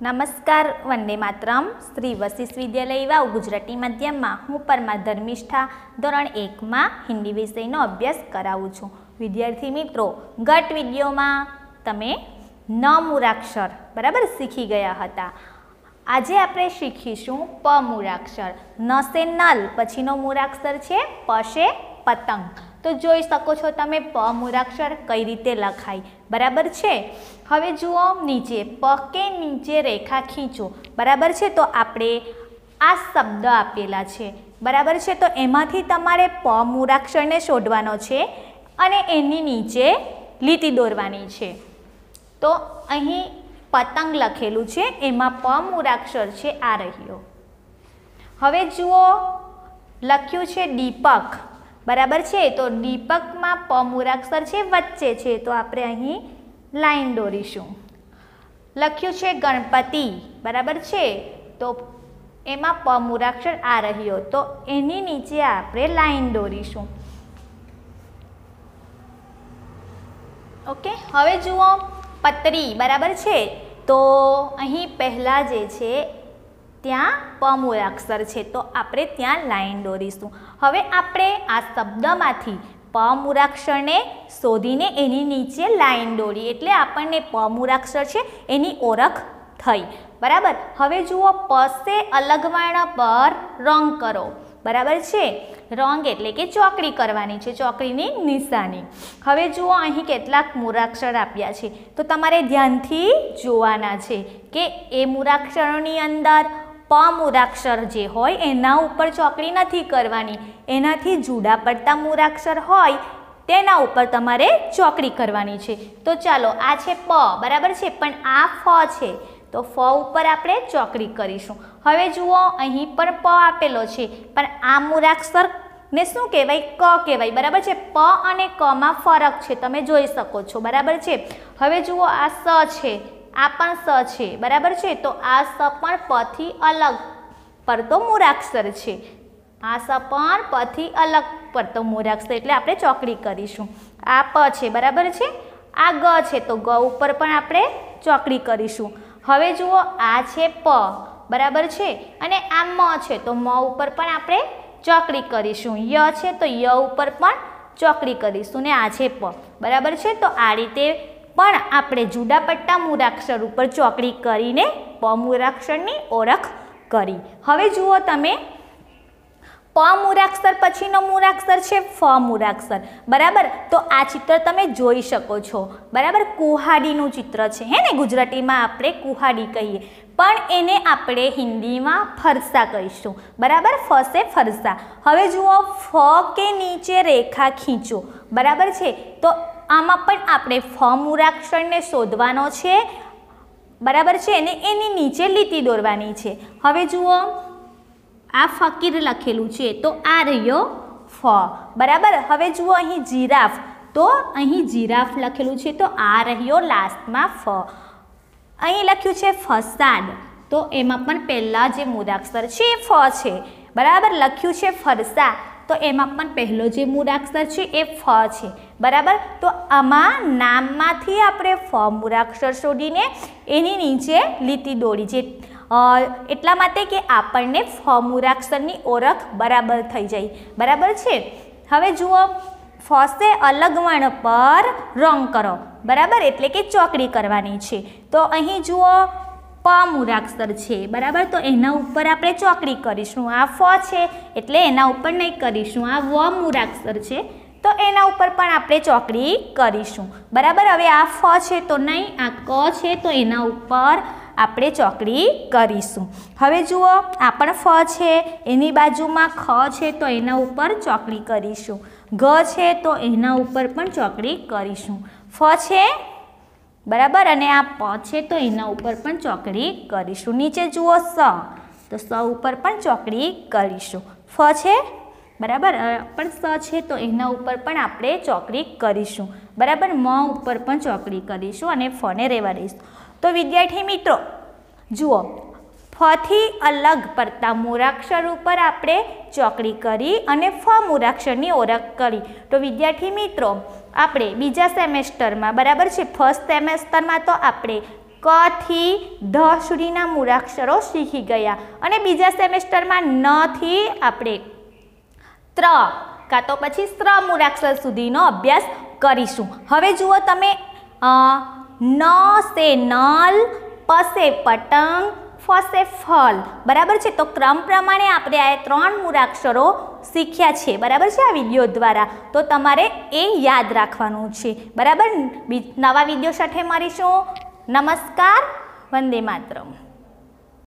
નમસ્કાર, વંદે માતરમ. શ્રી વશિષ્ઠ વિદ્યાલય વાવ ગુજરાતી માધ્યમમાં હું પરમા ધર્મિષ્ઠા ધોરણ 1માં હિન્દી વિષયનો અભ્યાસ કરાવું છું. વિદ્યાર્થી મિત્રો, ગત વિડીયોમાં તમે ન મૂળાક્ષર બરાબર શીખી ગયા હતા. આજે આપણે શીખીશું પ મૂળાક્ષર. ન સે નલ પછીનો મૂળાક્ષર છે પ છે પતંગ. તો જોઈ શકો છો તમે પ મૂળાક્ષર કઈ રીતે લખાય, બરાબર છે. હવે જુઓ નીચે પ કે નીચે રેખા ખીંચો, બરાબર છે. તો આપણે આ શબ્દ આપેલા છે, બરાબર છે. તો એમાંથી તમારે પ મૂળાક્ષરને શોધવાનો છે અને એની નીચે લીટી દોરવાની છે. તો અહીં પતંગ લખેલું છે, એમાં પ મૂળાક્ષર છે આ રહ્યો. હવે જુઓ લખ્યું છે દીપક, બરાબર છે. તો દીપકમાં પ મૂળાક્ષર છે વચ્ચે છે, તો આપણે અહીં લાઈન દોરીશું. લખ્યું છે ગણપતિ, બરાબર છે. તો એમાં પ મૂળાક્ષર આ રહ્યો, તો એની નીચે આપણે લાઈન દોરીશું. ઓકે. હવે જુઓ પતરી, બરાબર છે. તો અહીં પહેલાં જે છે ત્યાં પ મૂળાક્ષર છે, તો આપણે ત્યાં લાઈન દોરીશું. હવે આપણે આ શબ્દમાંથી પ મૂળાક્ષરને શોધીને એની નીચે લાઈન દોરી, એટલે આપણને પ મૂળાક્ષર છે એની ઓળખ થઈ, બરાબર. હવે જુઓ પ સે અલગ વર્ણ પર રંગ કરો, બરાબર છે. રંગ એટલે કે ચોકડી કરવાની છે, ચોકડીની નિશાની. હવે જુઓ અહીં કેટલાક મૂળાક્ષર આપ્યા છે, તો તમારે ધ્યાનથી જોવાના છે કે એ મૂળાક્ષરોની અંદર પ મૂળાક્ષર જે હોય એના ઉપર ચોકડી નથી કરવાની, એનાથી જુદા પડતા મૂળાક્ષર હોય તેના ઉપર તમારે ચોકડી કરવાની છે. તો ચાલો આ છે પ, બરાબર છે, પણ આ ફ છે, તો ફ ઉપર આપણે ચોકડી કરીશું. હવે જુઓ અહીં પણ પ આપેલો છે, પણ આ મૂળાક્ષર ને શું કહેવાય? ક કહેવાય, બરાબર છે. પ અને કમાં ફરક છે, તમે જોઈ શકો છો, બરાબર છે. હવે જુઓ આ સ છે, આ પણ સ છે, બરાબર છે. તો આ સ પણ પ થી અલગ પડતો મૂળાક્ષર છે. આ સ પણ પ થી અલગ પડતો મૂળાક્ષર, એટલે આપણે ચોકડી કરીશું. આ પ છે, બરાબર છે. આ ગ છે, તો ગ ઉપર પણ આપણે ચોકડી કરીશું. હવે જુઓ આ છે પ, બરાબર છે, અને આ મ છે, તો મ ઉપર પણ આપણે ચોકડી કરીશું. ય છે, તો ય ઉપર પણ ચોકડી કરીશું. ને આ છે પ, બરાબર છે. તો આ રીતે પણ આપણે જુદા પડતા મૂળાક્ષર ઉપર ચોકડી કરીને પ મૂળાક્ષરની ઓળખ કરી. હવે જુઓ તમે પ મૂળાક્ષર પછીનો મૂળાક્ષર છે ફ મૂળાક્ષર, બરાબર. તો આ ચિત્ર તમે જોઈ શકો છો, બરાબર. કુહાડીનું ચિત્ર છે, હે ને. ગુજરાતીમાં આપણે કુહાડી કહીએ, પણ એને આપણે હિન્દીમાં ફરસા કહીશું, બરાબર. ફ સે ફરસા. હવે જુઓ ફ કે નીચે રેખા ખીંચો, બરાબર છે. તો આમાં પણ આપણે ફ મૂળાક્ષરને શોધવાનો છે, બરાબર છે, અને એની નીચે લીટી દોરવાની છે. હવે જુઓ આ ફકીર લખેલું છે, તો આ રહ્યો ફ, બરાબર. હવે જુઓ અહીં જીરાફ, તો અહીં જીરાફ લખેલું છે, તો આ રહ્યો લાસ્ટમાં ફ. અહીં લખ્યું છે ફસાદ, તો એમાં પણ પહેલાં જે મૂળાક્ષર છે એ ફ છે, બરાબર. લખ્યું છે ફરસા, તો એમાં પણ પહેલો જે મૂળાક્ષર છે એ ફ છે, બરાબર. તો આમાં નામમાંથી આપણે ફ મૂળાક્ષર શોધીને એની નીચે લીટી દોરી છે, એટલા માટે કે આપણને ફ મૂળાક્ષરની ઓળખ બરાબર થઈ જાય, બરાબર છે. હવે જુઓ ફ સે અલગ વર્ણ પર રંગ કરો, બરાબર, એટલે કે ચોકડી કરવાની છે. તો અહીં જુઓ પ મૂળાક્ષર છે, બરાબર. તો એના ઉપર આપણે ચોકડી કરીશું. આ ફ છે એટલે એના ઉપર નહીં કરીશું. આ વ મૂળાક્ષર છે, તો એના ઉપર પણ આપણે ચોકડી કરીશું, બરાબર. હવે આ ફ છે તો નહીં, આ ક છે તો એના ઉપર આપણે ચોકડી કરીશું. હવે જુઓ આ પણ ફ છે, એની બાજુમાં ખ છે, તો એના ઉપર ચોકડી કરીશું. ગ છે તો એના ઉપર પણ ચોકડી કરીશું. ફ છે, બરાબર, અને આ પ છે તો એના ઉપર પણ ચોકડી કરીશું. નીચે જુઓ સ, તો સ ઉપર પણ ચોકડી કરીશું. ફ છે, બરાબર, પણ સ છે તો એના ઉપર પણ આપણે ચોકડી કરીશું, બરાબર. મ ઉપર પણ ચોકડી કરીશું અને ફને રહેવા દઈશું. તો વિદ્યાર્થી મિત્રો જુઓ ફથી અલગ પડતા મૂળાક્ષર ઉપર આપણે ચોકડી કરી અને ફ મૂળાક્ષરની ઓળખ કરી. તો વિદ્યાર્થી મિત્રો આપણે બીજા સેમેસ્ટરમાં, બરાબર છે, ફર્સ્ટ સેમેસ્ટરમાં તો આપણે ક ક થી ધ સુધીના મૂળાક્ષરો શીખી ગયા અને બીજા સેમેસ્ટરમાં ન થી આપણે ત્ર કાં તો પછી સ્ત્ર મૂળાક્ષર સુધીનો અભ્યાસ કરીશું. હવે જુઓ તમે ન સે નલ, પ સે પતંગ, ફ સે ફલ, બરાબર છે. તો ક્રમ પ્રમાણે આપણે આ 3 મૂળાક્ષરો શીખ્યા છે, બરાબર છે, આ વિડીયો દ્વારા. તો તમારે એ યાદ રાખવાનું છે, બરાબર. નવા વિડીયો સાથે મળીશું. નમસ્કાર. વંદે માતરમ.